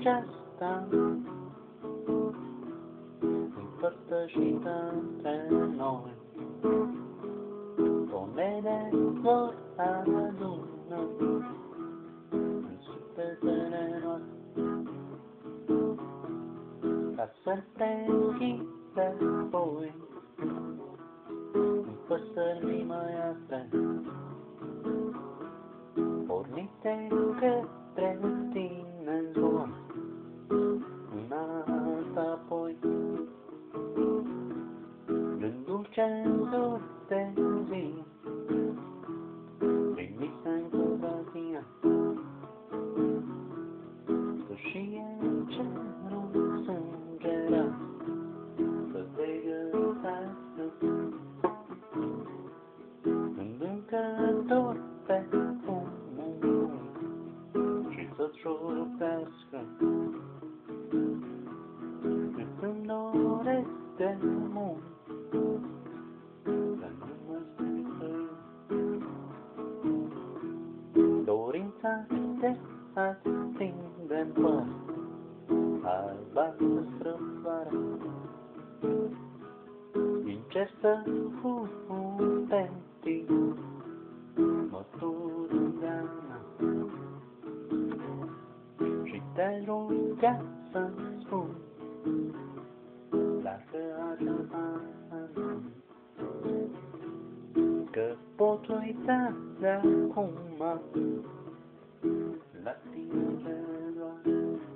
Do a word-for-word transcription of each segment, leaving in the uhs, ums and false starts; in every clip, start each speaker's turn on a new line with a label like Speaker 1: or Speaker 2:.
Speaker 1: aceasta împărtășită între noi. Pomene vor adună în sufletele noastre, ca să te închide apoi în păsări mimăiastre, pornite către tine în zon, în alta apoi. Gândul ce-ndur de zi trimise în curăția, sfârșie cerul sângerea să te găsească, când încă dor pe fumul și să-ți șoptească, cât îmi doresc de mult să nu mă spui. Dorința te atinge-n păr, albastră străbătoare, din cer să fumte măturândeana, și te ruga să-mi spui dacă aceasta că pot uita de-acum la tine doar.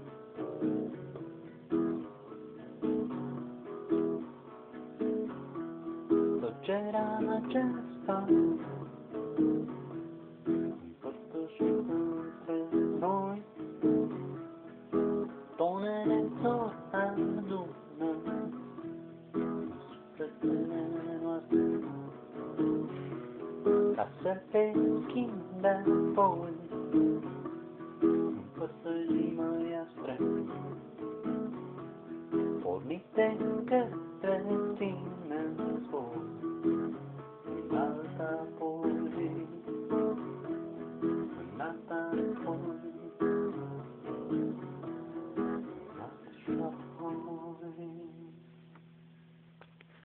Speaker 1: Tăcerea aceasta împărtășită între noi, tonele zor adună în sufletele noastre, ca să te schimbe apoi în păsări măiastre.